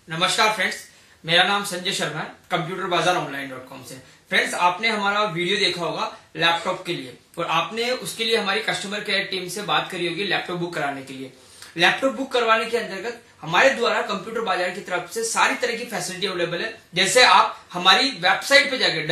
नमस्कार फ्रेंड्स, मेरा नाम संजय शर्मा है, कंप्यूटर बाजार ऑनलाइन.com से। फ्रेंड्स, आपने हमारा वीडियो देखा होगा लैपटॉप के लिए और आपने उसके लिए हमारी कस्टमर केयर टीम से बात करी होगी लैपटॉप बुक कराने के लिए। लैपटॉप बुक करवाने के अंतर्गत हमारे द्वारा कंप्यूटर बाजार की तरफ से सारी तरह की फैसिलिटी अवेलेबल है। जैसे आप हमारी वेबसाइट पे जाकर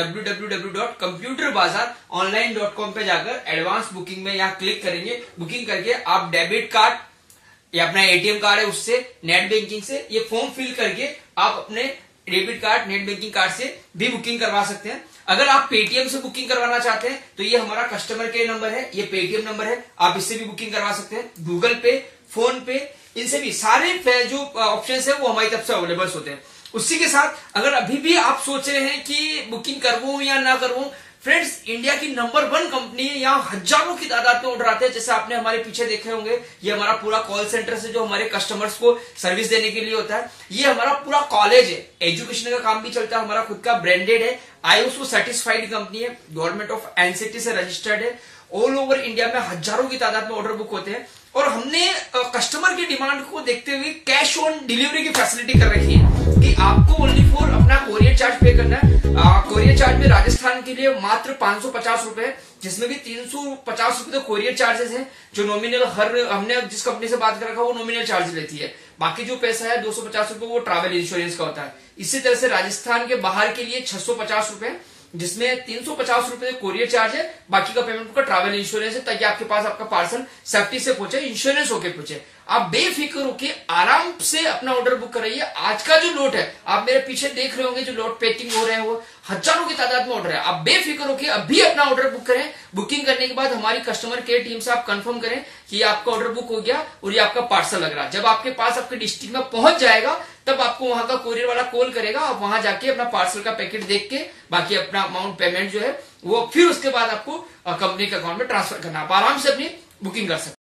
www.computerbazaronline.com पे जाकर एडवांस बुकिंग में यहाँ क्लिक करेंगे। बुकिंग करके आप डेबिट कार्ड या अपना एटीएम कार्ड है उससे, नेट बैंकिंग से ये फॉर्म फिल करके आप अपने debit card, net banking card से भी बुकिंग करवा सकते हैं। अगर आप पेटीएम से बुकिंग करवाना चाहते हैं तो ये हमारा कस्टमर केयर नंबर है, ये पेटीएम नंबर है, आप इससे भी बुकिंग करवा सकते हैं। गूगल पे, फोन पे, इनसे भी सारे जो ऑप्शन है वो हमारी तरफ से अवेलेबल होते हैं। उसी के साथ अगर अभी भी आप सोच रहे हैं कि बुकिंग करवाऊं या ना करवाऊं, फ्रेंड्स, इंडिया की नंबर 1 कंपनी है, यहाँ हजारों की तादाद में ऑर्डर आते हैं। जैसे आपने हमारे पीछे देखे होंगे, ये हमारा पूरा कॉल सेंटर से जो हमारे कस्टमर्स को सर्विस देने के लिए होता है। ये हमारा पूरा कॉलेज है, एजुकेशन का काम भी चलता है, हमारा खुद का ब्रांडेड है, आईएसओ सर्टिफाइड कंपनी है, गवर्नमेंट ऑफ एनसीटी से रजिस्टर्ड है। ऑल ओवर इंडिया में हजारों की तादाद में ऑर्डर बुक होते हैं और हमने कस्टमर की डिमांड को देखते हुए कैश ऑन डिलीवरी की फैसिलिटी कर रखी है कि आपको ओनली फॉर अपना कोरियर चार्ज पे करना है। कोरियर चार्ज में राजस्थान के लिए मात्र 550 रुपए, जिसमें भी 350 रुपए तो कोरियर चार्जेस हैं, जो नॉमिनल हमने जिस कंपनी से बात कर रखा वो नॉमिनल चार्ज लेती है। बाकी जो पैसा है 250 रुपए वो ट्रैवल इंश्योरेंस का होता है। इसी तरह से राजस्थान के बाहर के लिए 650 रुपए, जिसमें 350 रुपए कोरियर चार्ज है, बाकी का पेमेंट का ट्रैवल इंश्योरेंस है, ताकि आपके पास आपका पार्सल सेफ्टी से पहुंचे, इंश्योरेंस होके पहुंचे। आप बेफिक्र होके आराम से अपना ऑर्डर बुक कराइए। आज का जो लोट है, आप मेरे पीछे देख रहे होंगे, जो लोट पैकिंग हो रहे हैं वो हजारों की तादाद में ऑर्डर है। आप बेफिक्र होके अभी अपना ऑर्डर बुक करें। बुकिंग करने के बाद हमारी कस्टमर केयर टीम से आप कंफर्म करें कि आपका ऑर्डर बुक हो गया और ये आपका पार्सल लग रहा है। जब आपके पास आपके डिस्ट्रिक्ट में पहुंच जाएगा तब आपको वहां का कोरियर वाला कॉल करेगा, आप वहां जाके अपना पार्सल का पैकेट देख के बाकी अपना अमाउंट पेमेंट जो है वो फिर उसके बाद आपको कंपनी के अकाउंट में ट्रांसफर करना। आप आराम से अपनी बुकिंग कर सकते हैं।